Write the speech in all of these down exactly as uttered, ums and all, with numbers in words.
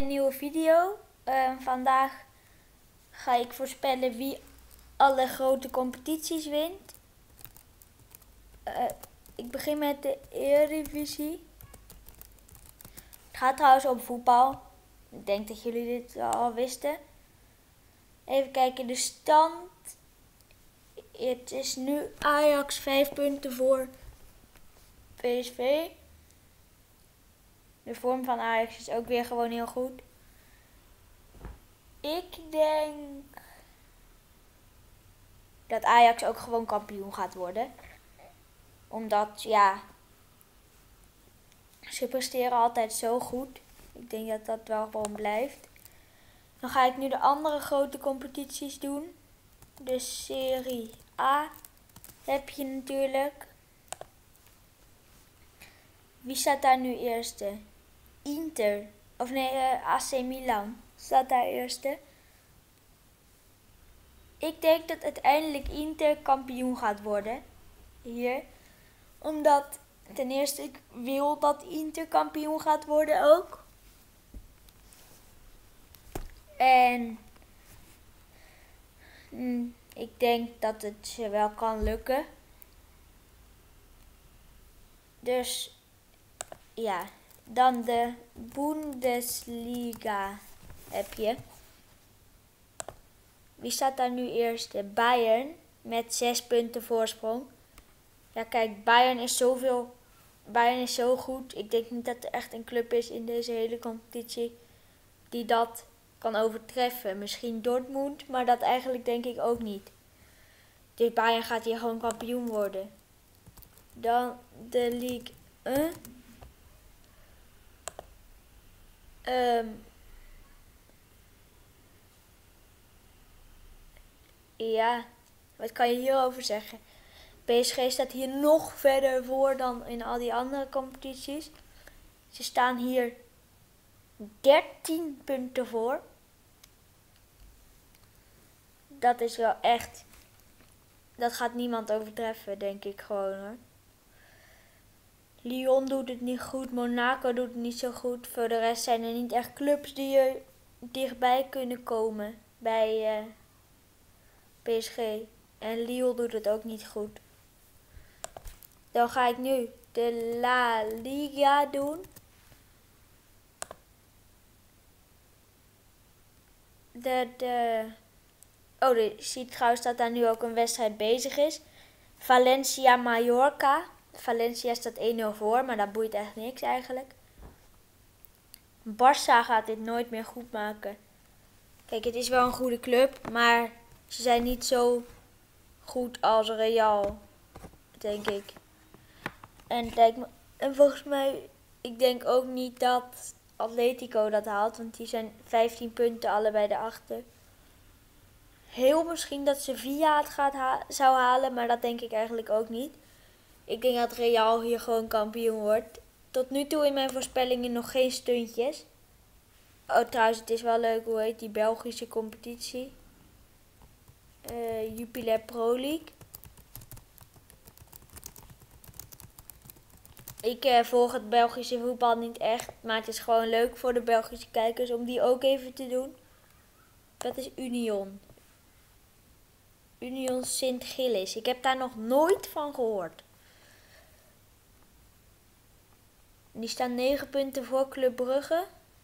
nieuwe video. Uh, vandaag ga ik voorspellen wie alle grote competities wint. Uh, ik begin met de Eredivisie. Het gaat trouwens om voetbal. Ik denk dat jullie dit al wisten. Even kijken, de stand. Het is nu Ajax vijf punten voor P S V. De vorm van Ajax is ook weer gewoon heel goed. Ik denk dat Ajax ook gewoon kampioen gaat worden. Omdat, ja, ze presteren altijd zo goed. Ik denk dat dat wel gewoon blijft. Dan ga ik nu de andere grote competities doen. De Serie A heb je natuurlijk. Wie staat daar nu eerste? Inter. Of nee, uh, A C Milan staat daar eerste. Ik denk dat uiteindelijk Inter kampioen gaat worden. Hier. Omdat ten eerste ik wil dat Inter kampioen gaat worden ook. En mm, ik denk dat het ze wel kan lukken. Dus ja, dan de Bundesliga heb je. Wie staat daar nu eerste? Bayern met zes punten voorsprong. Ja, kijk, Bayern is zoveel. Bayern is zo goed. Ik denk niet dat er echt een club is in deze hele competitie die dat kan overtreffen. Misschien Dortmund, maar dat eigenlijk denk ik ook niet. Dus Bayern gaat hier gewoon kampioen worden. Dan de Ligue één. Um, ja, wat kan je hierover zeggen? P S G staat hier nog verder voor dan in al die andere competities. Ze staan hier dertien punten voor. Dat is wel echt, dat gaat niemand overtreffen, denk ik gewoon hoor. Lyon doet het niet goed, Monaco doet het niet zo goed. Voor de rest zijn er niet echt clubs die er dichtbij kunnen komen bij uh, P S G. En Lyon doet het ook niet goed. Dan ga ik nu de La Liga doen. De, de... Oh, je ziet trouwens dat daar nu ook een wedstrijd bezig is. Valencia-Mallorca. Valencia staat één nul voor, maar dat boeit echt niks eigenlijk. Barça gaat dit nooit meer goed maken. Kijk, het is wel een goede club, maar ze zijn niet zo goed als Real, denk ik. En, kijk, en volgens mij, ik denk ook niet dat Atletico dat haalt, want die zijn vijftien punten allebei erachter. Heel misschien dat Sevilla het gaat ha zou halen, maar dat denk ik eigenlijk ook niet. Ik denk dat Real hier gewoon kampioen wordt. Tot nu toe in mijn voorspellingen nog geen stuntjes. Oh, trouwens, het is wel leuk, hoe heet die Belgische competitie? Uh, Jupiler Pro League. Ik uh, volg het Belgische voetbal niet echt, maar het is gewoon leuk voor de Belgische kijkers om die ook even te doen. Dat is Union. Union Sint-Gillis. Ik heb daar nog nooit van gehoord. Die staan negen punten voor Club Brugge.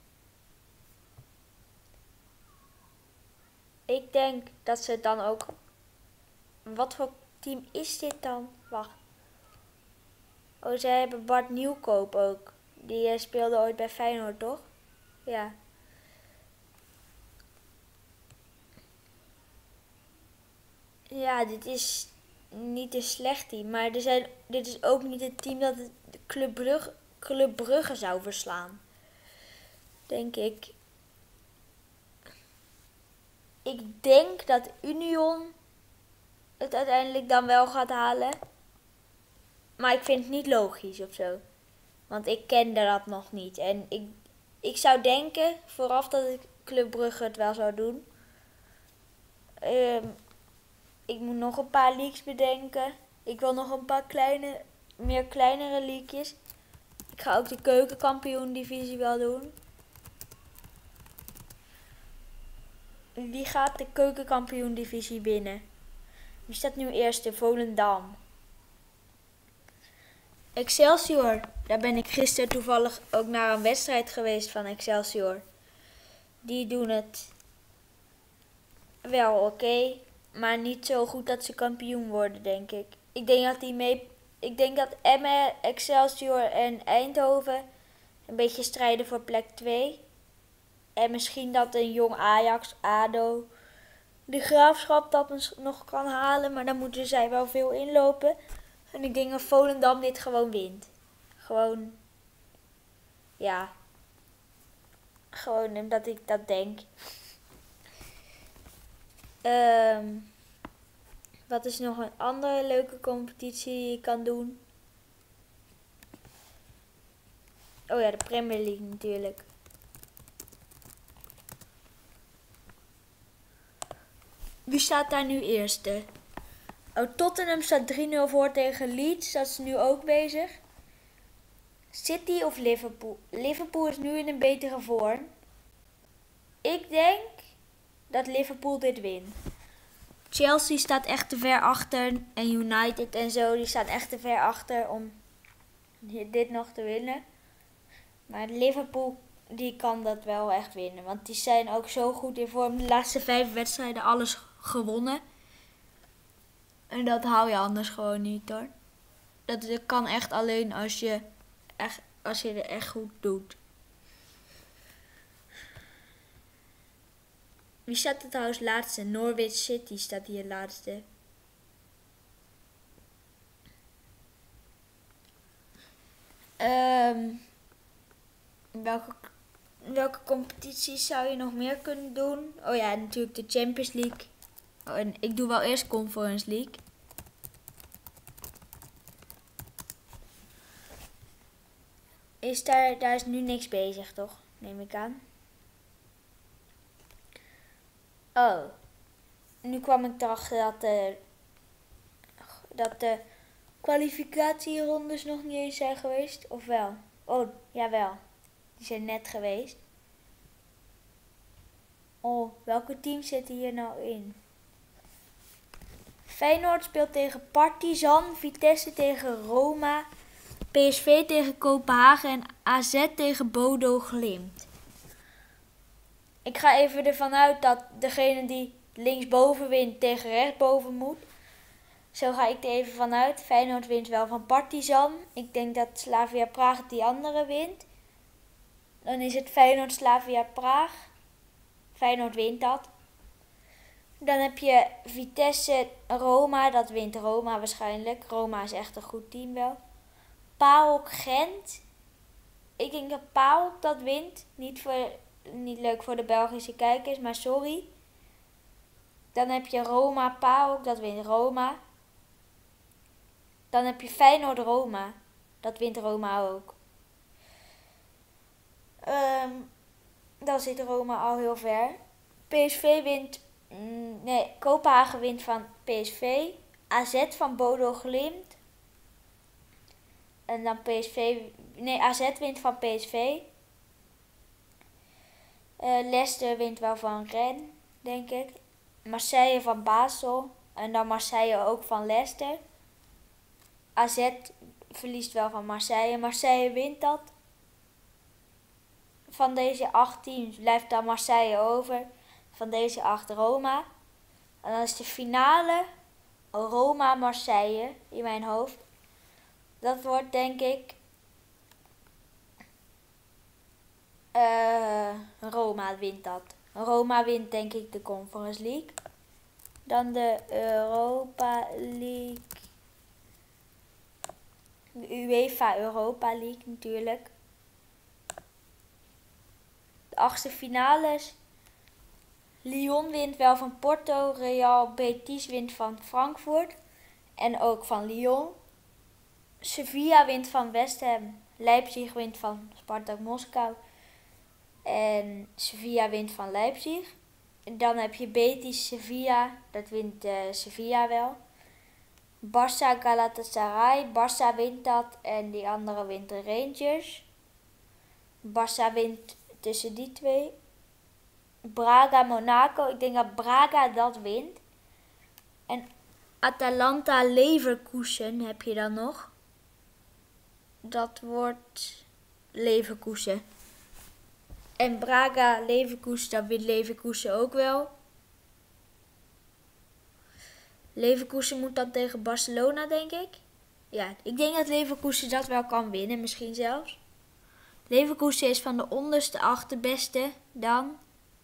Ik denk dat ze dan ook... Wat voor team is dit dan? Wacht. Oh, zij hebben Bart Nieuwkoop ook. Die uh, speelde ooit bij Feyenoord, toch? Ja. Ja, dit is niet een slecht team. Maar er zijn, dit is ook niet het team dat het Club Brugge, Club Brugge zou verslaan. Denk ik. Ik denk dat Union het uiteindelijk dan wel gaat halen. Maar ik vind het niet logisch of zo. Want ik kende dat nog niet. En ik, ik zou denken vooraf dat ik Club Brugge het wel zou doen. Um, ik moet nog een paar leagues bedenken. Ik wil nog een paar kleine, meer kleinere leagues. Ik ga ook de keukenkampioen divisie wel doen. Wie gaat de keukenkampioen-divisie winnen? Wie staat nu eerste? Volendam. Excelsior. Daar ben ik gisteren toevallig ook naar een wedstrijd geweest van Excelsior. Die doen het wel oké, okay, maar niet zo goed dat ze kampioen worden, denk ik. Ik denk dat die mee. Ik denk dat Emmen, Excelsior en Eindhoven een beetje strijden voor plek twee. En misschien dat een jong Ajax, ADO, de Graafschap dat nog kan halen, maar dan moeten zij wel veel inlopen. En ik denk dat Volendam dit gewoon wint. Gewoon, ja, gewoon omdat ik dat denk. Um, wat is nog een andere leuke competitie die je kan doen? Oh ja, de Premier League natuurlijk. Wie staat daar nu eerste? Oh, Tottenham staat drie nul voor tegen Leeds. Dat is nu ook bezig. City of Liverpool? Liverpool is nu in een betere vorm. Ik denk dat Liverpool dit wint. Chelsea staat echt te ver achter. En United en zo, die staan echt te ver achter om dit nog te winnen. Maar Liverpool, die kan dat wel echt winnen. Want die zijn ook zo goed in vorm. De laatste vijf wedstrijden alles gewonnen. En dat hou je anders gewoon niet hoor. Dat kan echt alleen als je, echt, als je het echt goed doet. Wie staat er trouwens laatste? Norwich City staat hier laatste. Um, welke, welke competities zou je nog meer kunnen doen? Oh ja, natuurlijk de Champions League. Oh, en ik doe wel eerst Conference League. Is daar, daar is nu niks bezig, toch? Neem ik aan. Oh. Nu kwam ik erachter dat de, dat de kwalificatierondes nog niet eens zijn geweest. Of wel? Oh, jawel. Die zijn net geweest. Oh, welke teams zitten hier nou in? Feyenoord speelt tegen Partizan, Vitesse tegen Roma, P S V tegen Kopenhagen en A Z tegen Bodo Glimt. Ik ga even ervan uit dat degene die linksboven wint tegen rechtsboven moet. Zo ga ik er even vanuit. Feyenoord wint wel van Partizan. Ik denk dat Slavia Praag die andere wint. Dan is het Feyenoord Slavia Praag. Feyenoord wint dat. Dan heb je Vitesse Roma. Dat wint Roma waarschijnlijk. Roma is echt een goed team wel. PAOK Gent. Ik denk dat PAOK dat wint. Niet, voor, niet leuk voor de Belgische kijkers, maar sorry. Dan heb je Roma PAOK. Dat wint Roma. Dan heb je Feyenoord Roma. Dat wint Roma ook. Um, dan zit Roma al heel ver. P S V wint... Mm, nee, Kopenhagen wint van P S V. A Z van Bodo Glimt. En dan P S V... Nee, A Z wint van P S V. Uh, Leicester wint wel van Rennes, denk ik. Marseille van Basel. En dan Marseille ook van Leicester. A Z verliest wel van Marseille. Marseille wint dat. Van deze acht teams blijft dan Marseille over. Van deze acht Roma. En dan is de finale Roma-Marseille in mijn hoofd. Dat wordt denk ik uh, Roma wint dat. Roma wint denk ik de Conference League. Dan de Europa League. De UEFA Europa League natuurlijk. De achtste finales. Lyon wint wel van Porto. Real Betis wint van Frankfurt. En ook van Lyon. Sevilla wint van West Ham. Leipzig wint van Spartak Moskou. En Sevilla wint van Leipzig. En dan heb je Betis Sevilla. Dat wint uh, Sevilla wel. Barça Galatasaray. Barça wint dat. En die andere wint de Rangers. Barça wint tussen die twee. Braga, Monaco. Ik denk dat Braga dat wint. En Atalanta, Leverkusen heb je dan nog. Dat wordt Leverkusen. En Braga, Leverkusen, dat wint Leverkusen ook wel. Leverkusen moet dan tegen Barcelona, denk ik. Ja, ik denk dat Leverkusen dat wel kan winnen, misschien zelfs. Leverkusen is van de onderste acht de beste dan.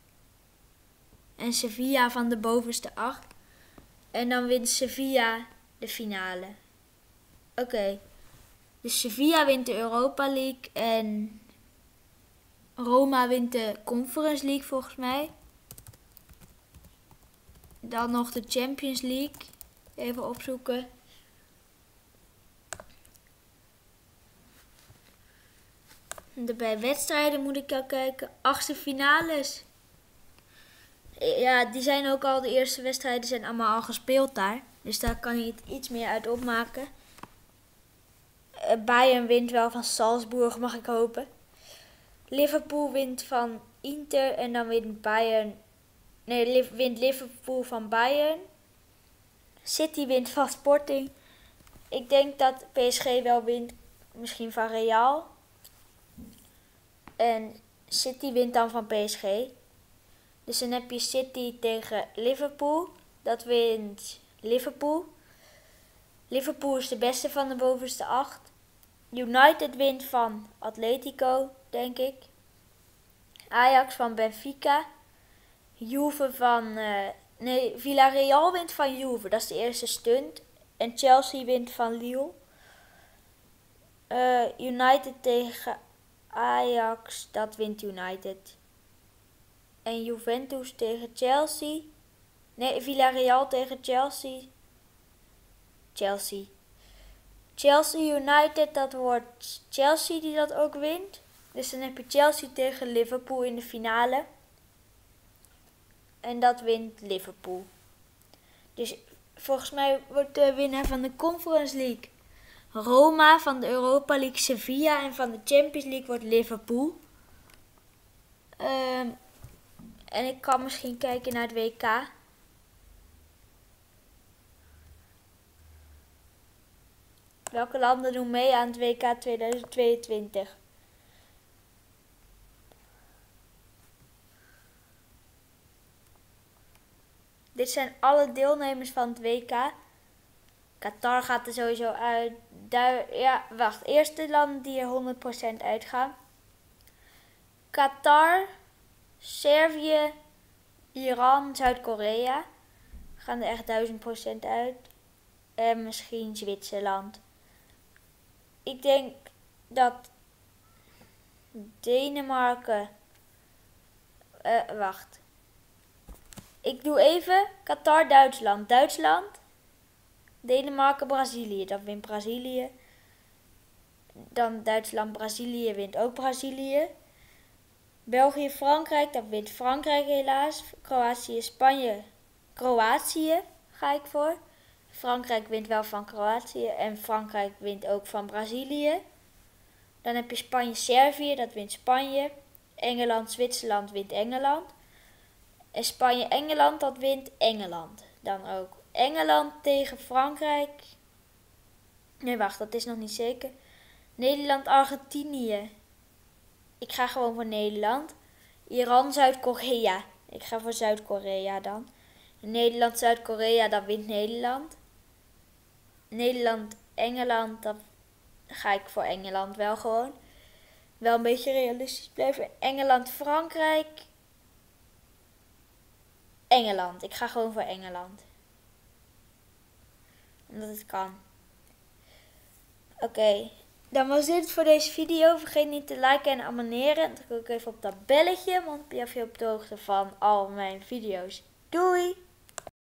En Sevilla van de bovenste acht. En dan wint Sevilla de finale. Oké. Okay. Dus Sevilla wint de Europa League en Roma wint de Conference League volgens mij. Dan nog de Champions League. Even opzoeken. De bij wedstrijden moet ik al kijken. Achtste finales. Ja, die zijn ook al, de eerste wedstrijden zijn allemaal al gespeeld daar. Dus daar kan je het iets meer uit opmaken. Uh, Bayern wint wel van Salzburg, mag ik hopen. Liverpool wint van Inter en dan wint Bayern... Nee, wint Liverpool van Bayern. City wint van Sporting. Ik denk dat P S G wel wint, misschien van Real. En City wint dan van P S G. Dus dan heb je City tegen Liverpool. Dat wint Liverpool. Liverpool is de beste van de bovenste acht. United wint van Atletico, denk ik. Ajax van Benfica. Juve van... Uh, nee, Villarreal wint van Juve. Dat is de eerste stunt. En Chelsea wint van Lille. Uh, United tegen Ajax. Dat wint United. En Juventus tegen Chelsea. Nee, Villarreal tegen Chelsea. Chelsea. Chelsea United, dat wordt Chelsea die dat ook wint. Dus dan heb je Chelsea tegen Liverpool in de finale. En dat wint Liverpool. Dus volgens mij wordt de winnaar van de Conference League Roma, van de Europa League Sevilla en van de Champions League wordt Liverpool. Um, en ik kan misschien kijken naar het W K. Welke landen doen mee aan het W K tweeduizend tweeëntwintig? Dit zijn alle deelnemers van het W K. Qatar gaat er sowieso uit. Du- ja, wacht. Eerst de landen die er honderd procent uitgaan. Qatar, Servië, Iran, Zuid-Korea. Gaan er echt duizend procent uit. En misschien Zwitserland. Ik denk dat Denemarken... Uh, wacht. Ik doe even Qatar, Duitsland. Duitsland, Denemarken, Brazilië. Dat wint Brazilië. Dan Duitsland, Brazilië wint ook Brazilië. België, Frankrijk. Dat wint Frankrijk helaas. Kroatië, Spanje. Kroatië ga ik voor. Frankrijk wint wel van Kroatië. En Frankrijk wint ook van Brazilië. Dan heb je Spanje, Servië. Dat wint Spanje. Engeland, Zwitserland wint Engeland. En Spanje-Engeland, dat wint Engeland dan ook. Engeland tegen Frankrijk. Nee, wacht, dat is nog niet zeker. Nederland-Argentinië. Ik ga gewoon voor Nederland. Iran-Zuid-Korea. Ik ga voor Zuid-Korea dan. Nederland-Zuid-Korea, dan wint Nederland. Nederland-Engeland, dan ga ik voor Engeland wel gewoon. Wel een beetje realistisch blijven. Engeland-Frankrijk. Engeland. Ik ga gewoon voor Engeland. Omdat het kan. Oké. Okay. Dan was dit voor deze video. Vergeet niet te liken en abonneren. Druk ook even op dat belletje. Want dan ben je op de hoogte van al mijn video's. Doei!